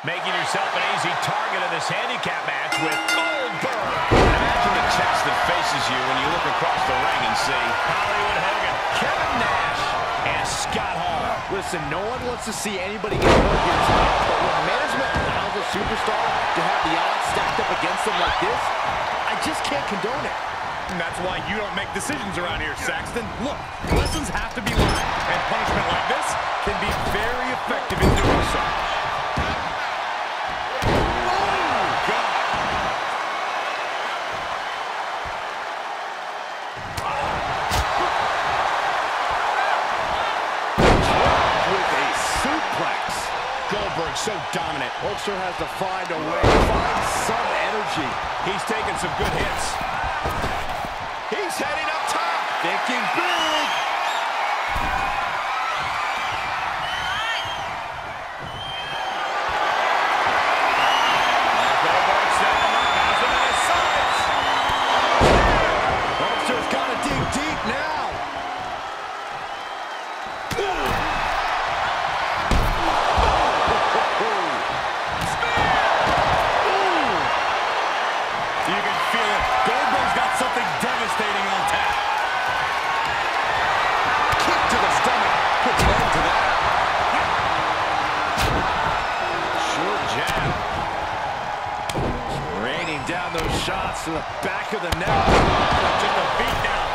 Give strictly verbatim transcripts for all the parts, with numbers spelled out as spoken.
Making yourself an easy target of this handicap match with Goldberg. Imagine the chest that faces you when you look across the ring and see Hollywood Hogan, Kevin Nash, and Scott Hall. Listen, no one wants to see anybody get hurt here tonight, but when management allows a superstar to have the odds stacked up against them like this, I just can't condone it. And that's why you don't make decisions around here, Saxton. Look, lessons have to be learned, and punishment like this can be very effective in doing so. Goldberg so dominant. Hulkster has to find a way, find some energy. He's taking some good hits. He's heading up top. Thinking big. Goldberg set him up. Has him in his sights. Hulkster's got to dig deep now. Something devastating on tap. Kick to the stomach. Puts an end to that. Short jab. Raining down those shots to the back of the neck. Just a beat down.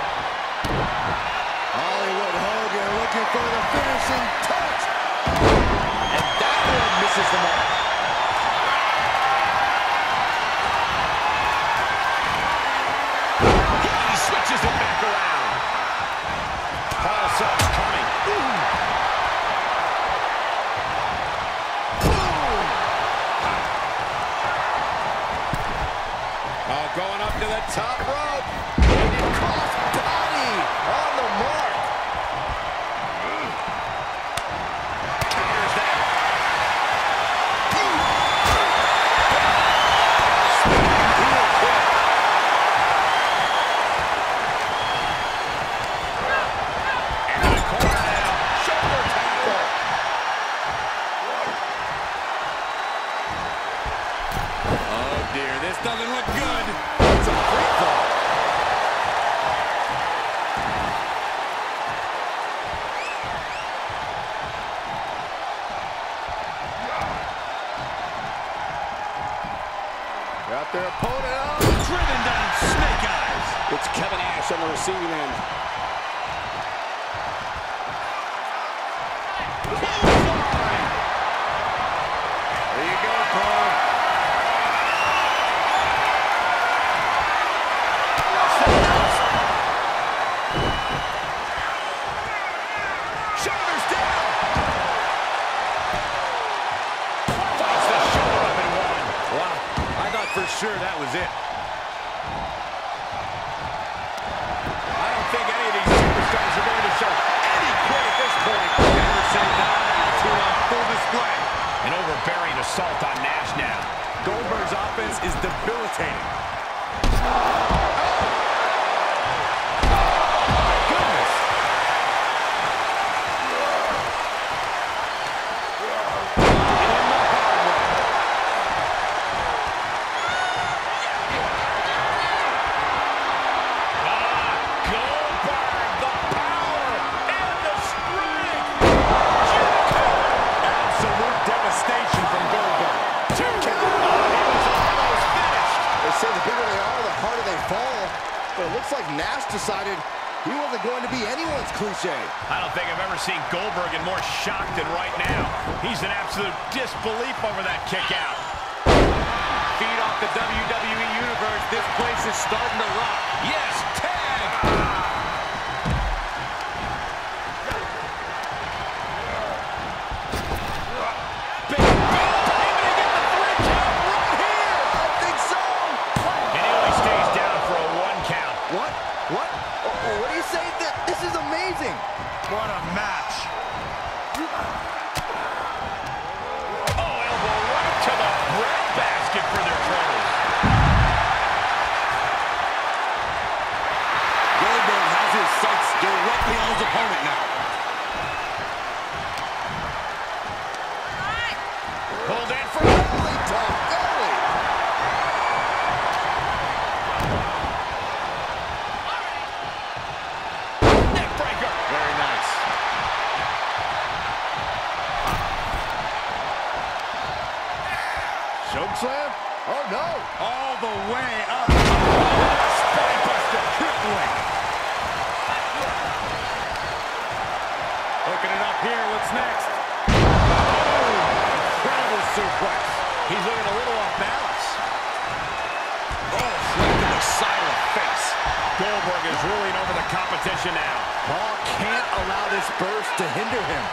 Hollywood Hogan looking for the finishing touch. And that one misses the mark. Switches it back around. Paul saw it coming. Ooh. Oh, going up to the top rope. And cross body on the mark. Counters that. This doesn't look good. It's a free fall. Got their opponent out. Driven down, snake eyes. It's Kevin Nash on the receiving end. There you go, Paul. For sure, that was it. I don't think any of these superstars are going to show any quit at this point. Never say die attitude on full display. An overbearing assault on Nash now. Goldberg's offense is debilitating. But it looks like Nash decided he wasn't going to be anyone's cliche. I don't think I've ever seen Goldberg in more shock than right now. He's in absolute disbelief over that kick out. Feed off the W W E Universe. This place is starting to rock. Yes, tag! What a match. Oh, elbow right to the breadbasket for their troubles. Goldberg Chokeslam? Oh, no. All the way up. Spinebuster, crippling. Hooking it up here. What's next? Oh, incredible suplex. He's looking a little off balance. Oh, right to the side of the face. Goldberg is ruling over the competition now. Paul can't allow this burst to hinder him.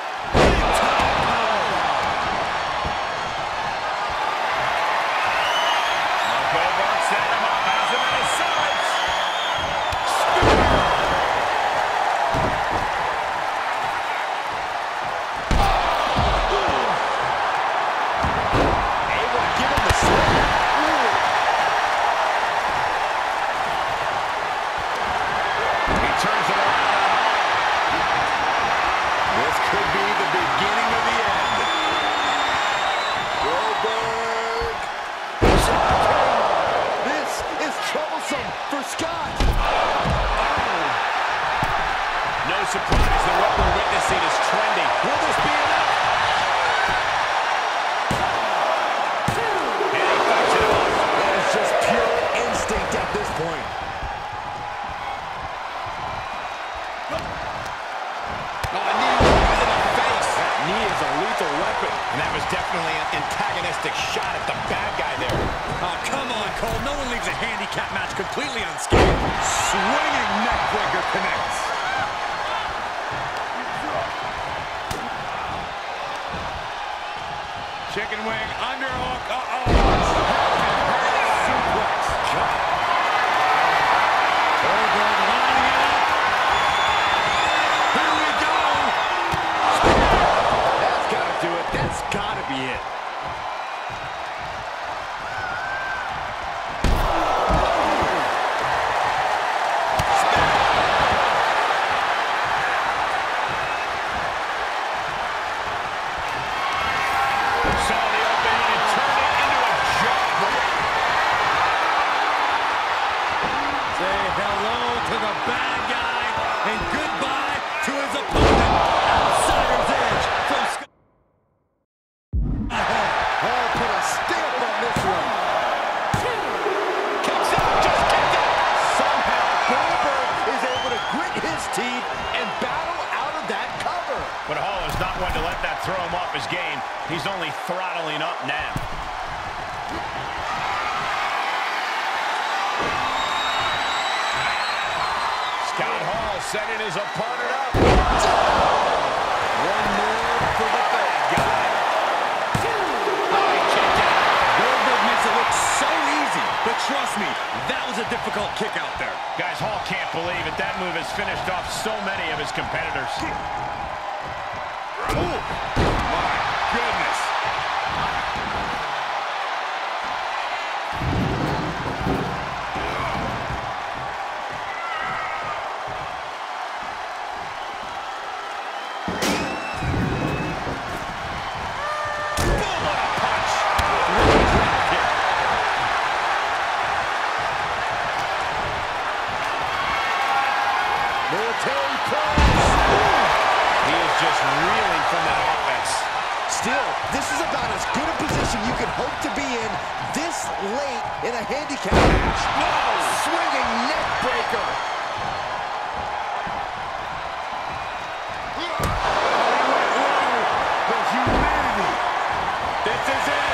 Goldberg set him up, has him in his sights. Able to give him the slip. He turns it around. This could be the beginning of the end. Goldberg. This is troublesome for Scott. No surprise that what we're witnessing is trending. Will this be enough? And he fights it off. That is just pure instinct at this point. Oh, a knee right in the face. That knee is a lethal weapon. And that was definitely an antagonistic shot at the bad guy there. Oh, come on, Cole. No one leaves a handicap match completely unscathed. Swinging neckbreaker connects. Chicken wing, underhook. Uh-oh. Suplex. Goldberg lining it up. Here we go. That's got to do it. That's got to be it. Saw the opening and turned it into a jawbreaker. Say hello to the bad guy and goodbye to his opponent. Outsider's Edge from Scott. Hall put a stamp on this one. Kicks out, just kicked it. Somehow Goldberg is able to grit his teeth and battle out of that cover. But Hall is not one to let that throw him off his game. He's only throttling up now. Scott Hall setting his opponent up. One more for the bad guy. Oh, he kicked out. Goldberg makes it look so easy, but trust me, that was a difficult kick out there. Guys, Hall can't believe it. That move has finished off so many of his competitors. Oh, my goodness. Military press. He is just reeling from that offense. Still, this is about as good a position you can hope to be in this late in a handicap match. Whoa! Swinging neck breaker. The humanity. This is it.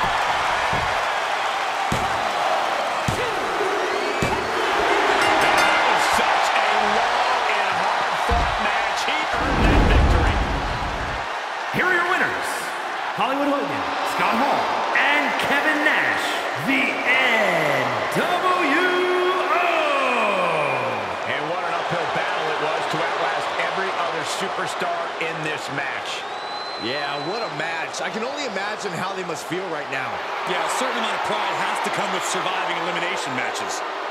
That was such a long and hard-fought match. He earned that victory. Here are your winners, Hollywood Hogan, Scott Hall, and Kevin Nash, the N W O! And what an uphill battle it was to outlast every other superstar in this match. Yeah, what a match. I can only imagine how they must feel right now. Yeah, a certain amount of pride has to come with surviving elimination matches.